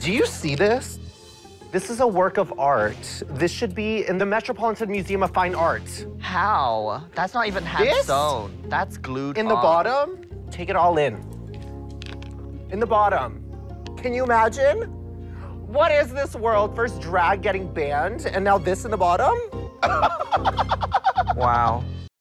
Do you see this? This is a work of art. This should be in the Metropolitan Museum of Fine Arts. How? That's not even hand sewn. That's glued in the bottom? Take it all in. In the bottom. Can you imagine? What is this world? First drag getting banned, and now this in the bottom? Wow.